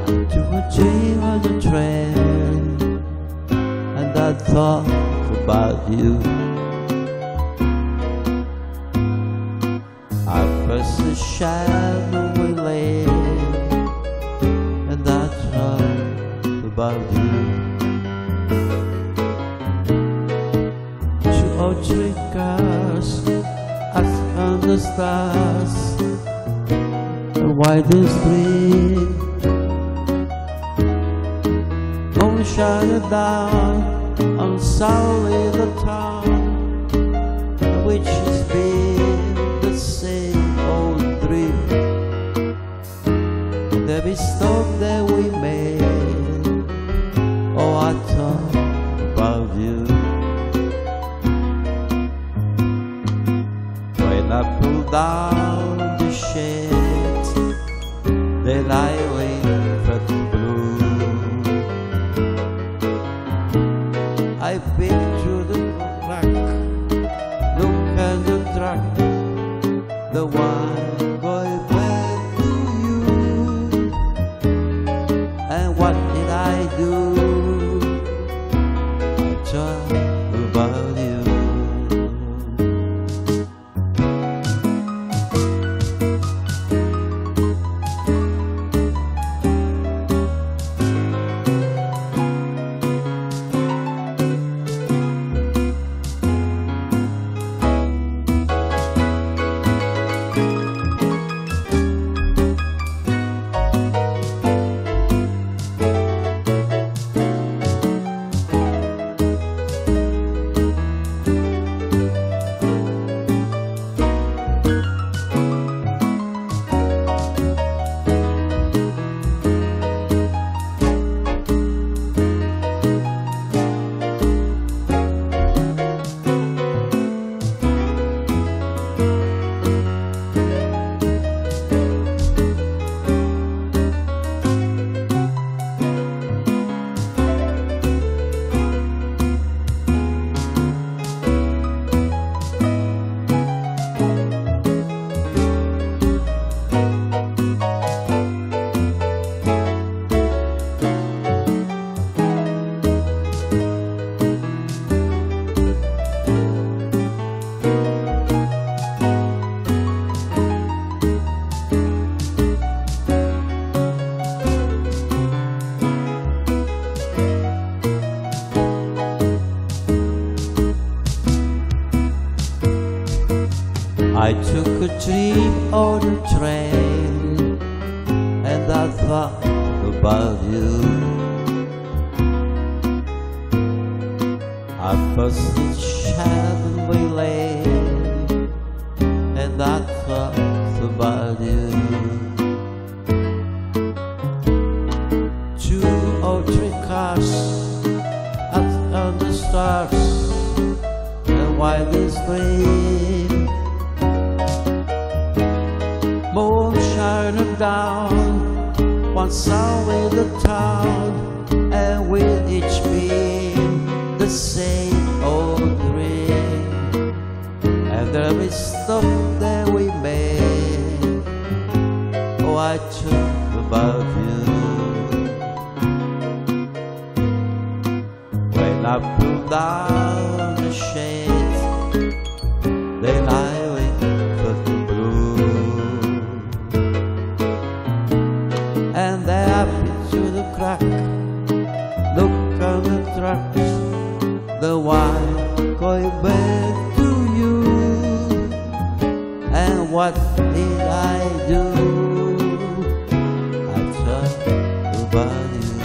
to a dream on the train, and I thought about you. I passed the shadowy lane, and I thought about you. 2 or 3 cars up on the stars, the widest street, moon shining down on solely the town, which has been the same old dream. Every stop that we made, oh, I thought about you. When I pull down the shades, then I wake up blue. I peek through the crack, look at the track, the one going back to you. And what did I do? I thought about you. I took a trip on the train, and I thought about you. I passed the shadowy lane, and I thought about you. 2 or 3 cars up on the stars, and while this street, moon shining down, one song in the town, and with each beam the same old dream. And every stop that we made, oh, I talk about you. When I pull down the shades, then I wake up blue. And there I peek through the crack, look on the tracks, the one going back to you. And what did I do? I thought about you.